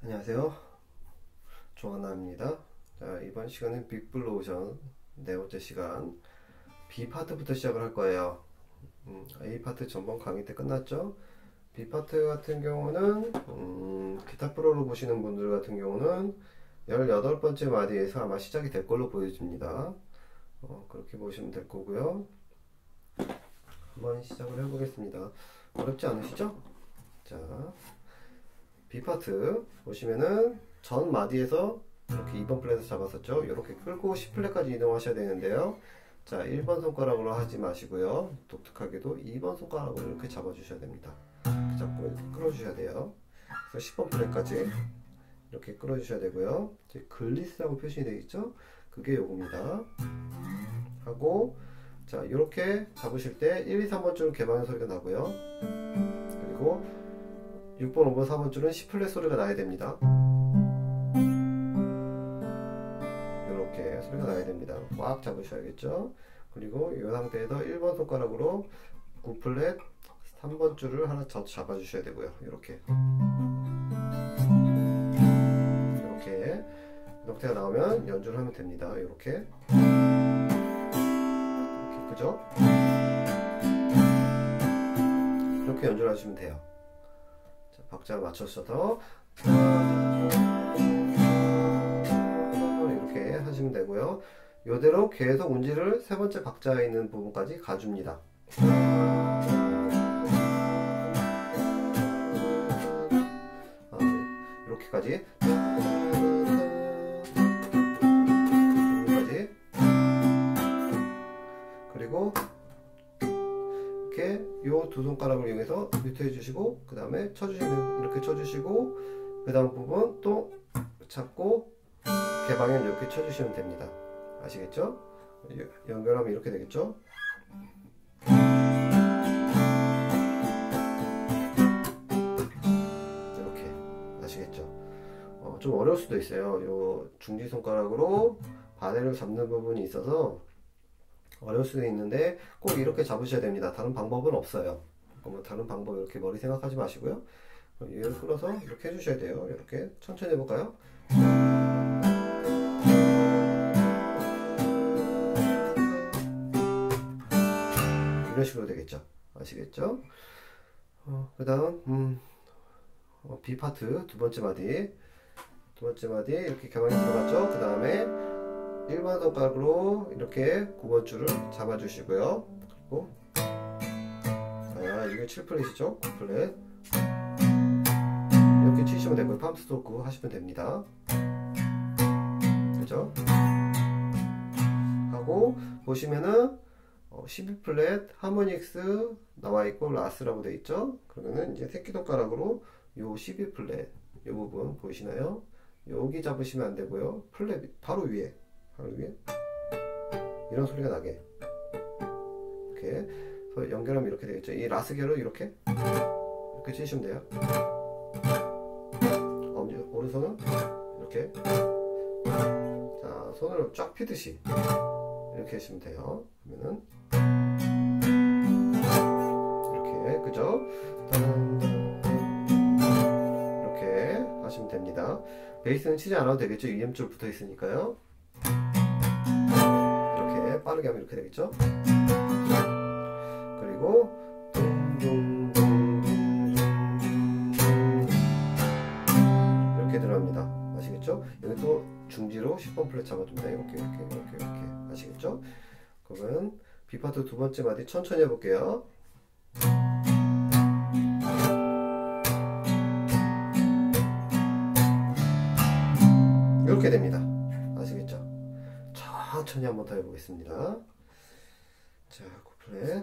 안녕하세요, 조하나입니다. 자, 이번 시간은 빅블루 오션 네 번째 시간 B 파트부터 시작을 할 거예요. A 파트 전번 강의 때 끝났죠. B 파트 같은 경우는 기타 프로로 보시는 분들 같은 경우는 18번째 마디에서 아마 시작이 될 걸로 보여집니다. 그렇게 보시면 될 거고요. 한번 시작을 해보겠습니다. 어렵지 않으시죠? 자, B 파트 보시면은 전 마디에서 이렇게 2번 플랫에서 잡았었죠. 이렇게 끌고 C 플랫까지 이동하셔야 되는데요. 자, 1번 손가락으로 하지 마시고요. 독특하게도 2번 손가락으로 이렇게 잡아주셔야 됩니다. 이렇게 잡고 이렇게 끌어주셔야 돼요. 그래서 10번 플랫까지 이렇게 끌어주셔야 되고요. 이제 글리스라고 표시가 되어 있죠. 그게 요겁니다. 하고 자, 이렇게 잡으실 때 1, 2, 3번 줄은 개방의 소리가 나고요. 그리고 6번, 5번, 4번 줄은 C 플랫 소리가 나야 됩니다. 이렇게 소리가 나야 됩니다. 꽉 잡으셔야겠죠. 그리고 이 상태에서 1번 손가락으로 9 플랫 3번 줄을 하나 잡아주셔야 되고요. 이렇게 형태가 나오면 연주를 하면 됩니다. 이렇게 그죠? 이렇게 연주를 하시면 돼요. 자, 박자 맞춰서 이렇게 하시면 되고요. 이대로 계속 운지를 세 번째 박자에 있는 부분까지 가줍니다. 이렇게까지 그리고 이렇게 요 두 손가락을 이용해서 뮤트 해주시고 그 다음에 쳐주시면 이렇게 쳐주시고 그 다음 부분 또 잡고 개방을 이렇게 쳐주시면 됩니다. 아시겠죠? 연결하면 이렇게 되겠죠? 이렇게 아시겠죠? 좀 어려울 수도 있어요. 요 중지 손가락으로 바늘을 잡는 부분이 있어서 어려울 수도 있는데 꼭 이렇게 잡으셔야 됩니다. 다른 방법은 없어요. 다른 방법 이렇게 머리 생각하지 마시고요. 얘를 끌어서 이렇게 해주셔야 돼요. 이렇게 천천히 해볼까요? 이런 식으로 되겠죠. 아시겠죠? 그 다음 B 파트 두 번째 마디 이렇게 개방이 들어갔죠. 그 다음에 1번 손가락으로 이렇게 9번 줄을 잡아주시고요. 그리고 이게 7플랫이죠. 9플랫 이렇게 치시면 되고요. 팜스토크 하시면 됩니다. 그죠? 하고 보시면은 12플랫 하모닉스 나와있고 라스라고 되어있죠. 그러면은 이제 새끼손가락으로 요 12플랫 이 부분 보이시나요? 여기 잡으시면 안되고요. 플랫 바로 위에 이런 소리가 나게 이렇게 연결하면 이렇게 되겠죠. 이 라스결을 이렇게 치시면 돼요. 오른손은 이렇게 자, 손을 쫙 피듯이 이렇게 하시면 돼요. 그러면은 이렇게 그죠? 이렇게 하시면 됩니다. 베이스는 치지 않아도 되겠죠. EM줄 붙어 있으니까요. 이렇게 빠르게 하면 이렇게 되겠죠. 그리고 이렇게 들어갑니다. 아시겠죠? 여기 또 중지로 10번 플랫 잡아줍니다. 이렇게 아시겠죠? 그러면 B 파트 두 번째 마디 천천히 해볼게요. 이렇게 됩니다. 아시겠죠? 천천히 한번 더 해보겠습니다. 자, 9플랫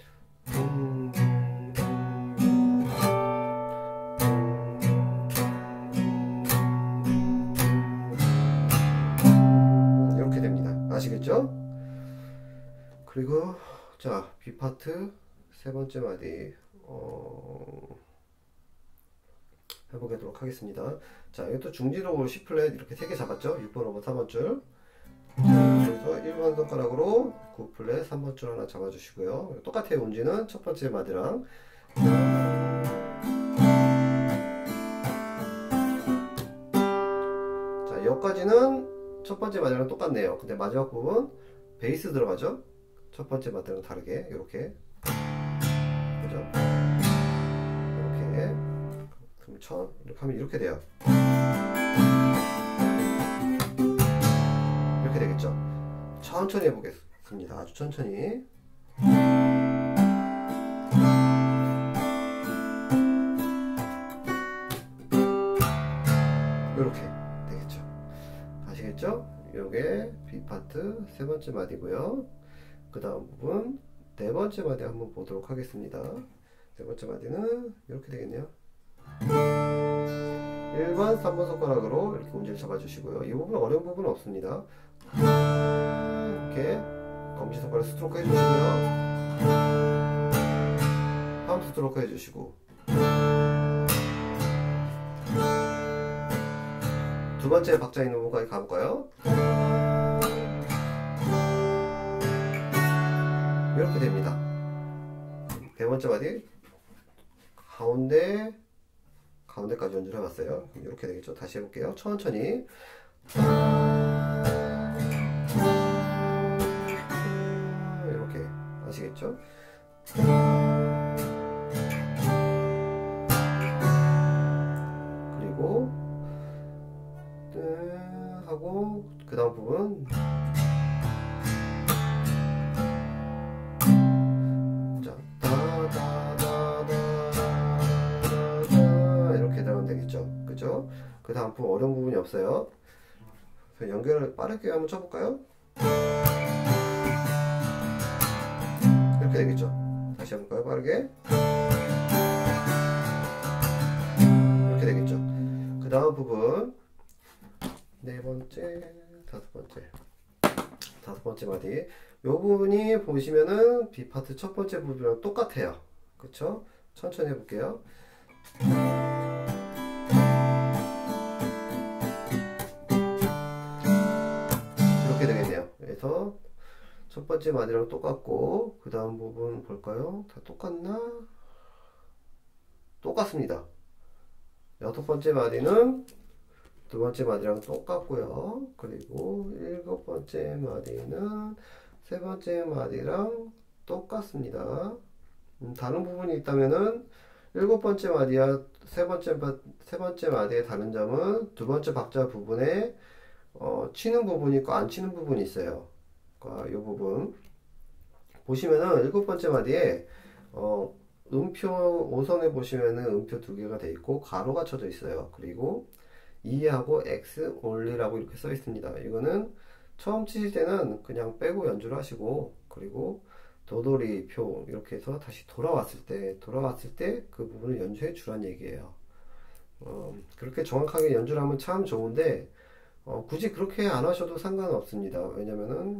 이렇게 됩니다. 아시겠죠? 그리고 자, B 파트 세 번째 마디 해보도록 하겠습니다. 자, 이것도 중지로 C 플랫 이렇게 3개 잡았죠? 6번, 5번, 3번 줄. 그래서 1번 손가락으로 9 플랫 3번 줄 하나 잡아주시고요. 똑같아요. 운지는 첫 번째 마디랑 마지막까지는 첫 번째 마디랑 똑같네요. 근데 마지막 부분 베이스 들어가죠? 첫 번째 마디랑 다르게 이렇게, 그죠? 이렇게. 그럼 이렇게 하면 이렇게 돼요. 이렇게 되겠죠? 천천히 해보겠습니다. 아주 천천히. 이렇게 되겠죠? 아시겠죠? 요게 B 파트 세 번째 마디고요. 그 다음 부분 네 번째 마디 한번 보도록 하겠습니다. 네 번째 마디는 이렇게 되겠네요. 1번, 3번 손가락으로 이렇게 운지를 잡아주시고요. 이 부분 어려운 부분은 없습니다. 이렇게 검지손가락 스트로크 해주시고요. 팜 스트로크 해주시고, 두 번째 박자 있는 부분까지 가볼까요? 이렇게 됩니다. 네 번째 마디 가운데까지 연주를 해봤어요. 이렇게 되겠죠? 다시 해볼게요. 천천히. 이렇게 아시겠죠? 그리고 하고 그 다음 부분 자 이렇게 들어가면 되겠죠? 그죠? 그 다음 부분 어려운 부분이 없어요. 연결을 빠르게 한번 쳐볼까요? 이렇게 되겠죠? 다시 해볼까요? 빠르게 이렇게 되겠죠? 그 다음 부분 네 번째, 다섯 번째 마디. 요 부분이 보시면은 B 파트 첫 번째 부분이랑 똑같아요. 그쵸? 천천히 해볼게요. 이렇게 되겠네요. 그래서 첫 번째 마디랑 똑같고, 그 다음 부분 볼까요? 다 똑같나? 똑같습니다. 여섯 번째 마디는 두 번째 마디랑 똑같고요. 그리고 일곱 번째 마디는 세 번째 마디랑 똑같습니다. 다른 부분이 있다면은 일곱 번째 마디와 세 번째 마디의 다른 점은 두 번째 박자 부분에 치는 부분이 있고 안 치는 부분이 있어요. 이 부분 보시면은 일곱 번째 마디에 음표 5선에 보시면은 음표 두 개가 돼 있고 가로가 쳐져 있어요. 그리고 E하고 X only라고 이렇게 써 있습니다. 이거는 처음 치실 때는 그냥 빼고 연주를 하시고, 그리고 도돌이 표 이렇게 해서 다시 돌아왔을 때 그 부분을 연주해 주란 얘기예요. 그렇게 정확하게 연주를 하면 참 좋은데 굳이 그렇게 안 하셔도 상관없습니다. 왜냐면은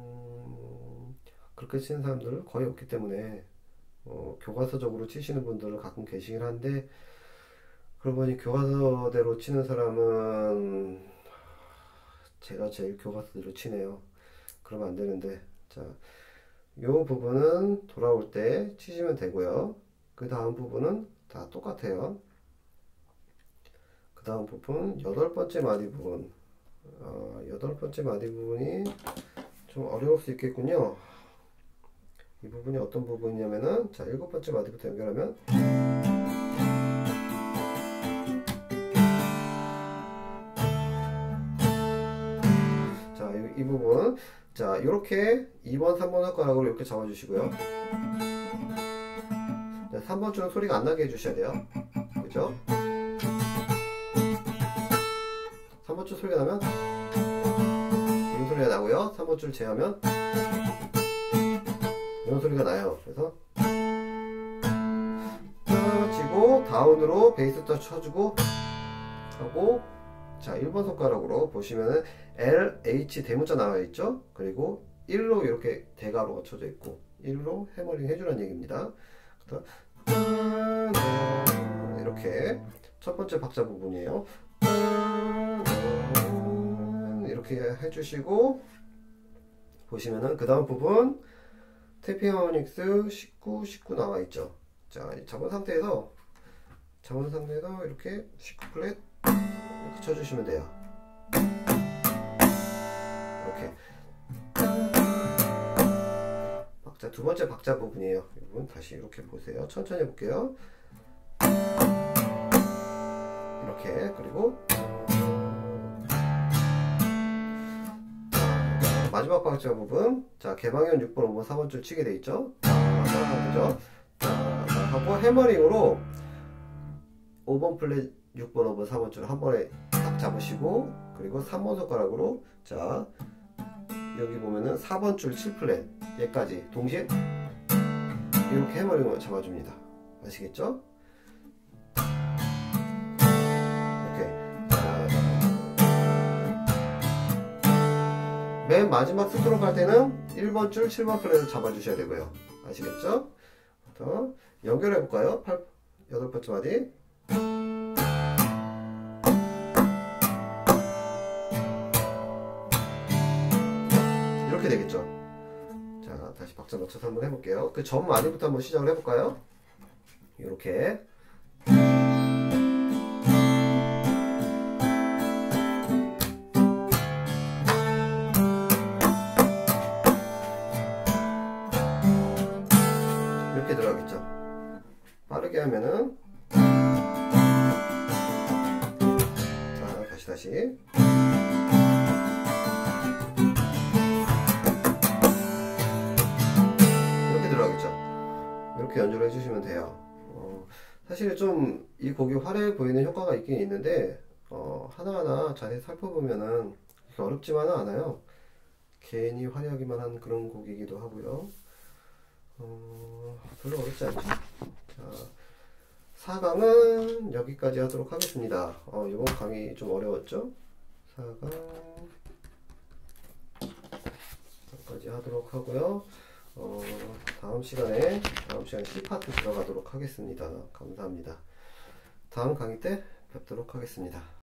그렇게 치는 사람들은 거의 없기 때문에 교과서적으로 치시는 분들은 가끔 계시긴 한데, 그러고 보니 교과서대로 치는 사람은 제가 제일 교과서대로 치네요. 그러면 안 되는데, 자, 요 부분은 돌아올 때 치시면 되고요. 그 다음 부분은 다 똑같아요. 그 다음 부분 여덟 번째 마디 부분, 여덟 번째 마디 부분이 좀 어려울 수 있겠군요. 이 부분이 어떤 부분이냐면은, 자, 일곱 번째 마디부터 연결하면 이 부분, 자, 이렇게 2번, 3번 손가락으로 이렇게 잡아주시고요. 3번 줄은 소리가 안 나게 해주셔야 돼요. 그죠? 3번 줄 소리가 나면 이런 소리가 나고요. 3번 줄 제하면 이런 소리가 나요. 그래서 치고 다운으로 베이스 터 쳐주고 하고, 자, 1번 손가락으로 보시면은 L, H 대문자 나와 있죠? 그리고 1로 이렇게 대가로가 쳐져 있고 1로 해머링 해주라는 얘기입니다. 이렇게 첫 번째 박자 부분이에요. 이렇게 해주시고 보시면은 그 다음 부분 태핑 하모닉스 19, 19 나와 있죠? 자, 잡은 상태에서 이렇게 19 플랫 이렇게 쳐주시면 돼요. 이렇게 박자, 두 번째 박자 부분이에요. 이 부분 다시 이렇게 보세요. 천천히 해볼게요. 이렇게. 그리고 마지막 박자 부분. 자, 개방현 6번, 5번, 4번 줄 치게 돼 있죠. 그죠? 하고 해머링으로 5번 플랫, 6번, 5번, 4번 줄 한 번에 딱 잡으시고, 그리고 3번 손가락으로, 자, 여기 보면은 4번 줄 7플랫 얘까지 동시에 이렇게 해머링으로 잡아줍니다. 아시겠죠? 맨 마지막 스트로크 갈 때는 1번 줄 7번 플랫을 잡아주셔야 되고요. 아시겠죠? 더 연결해 볼까요? 8번째 마디. 이렇게 되겠죠? 자, 다시 박자 맞춰서 한번 해볼게요. 그 전 마디부터 한번 시작을 해볼까요? 이렇게. 이렇게 들어가겠죠. 빠르게 하면은, 자, 다시 이렇게 들어가겠죠. 이렇게 연주를 해주시면 돼요. 사실 좀 이 곡이 화려해 보이는 효과가 있긴 있는데, 하나하나 자세히 살펴보면은 그렇게 어렵지만은 않아요. 괜히 화려하기만 한 그런 곡이기도 하고요. 별로 어렵지 않죠. 자, 4강은 여기까지 하도록 하겠습니다. 이번 강의 좀 어려웠죠? 4강 여기까지 하도록 하고요. 다음 시간에 C파트 들어가도록 하겠습니다. 감사합니다. 다음 강의 때 뵙도록 하겠습니다.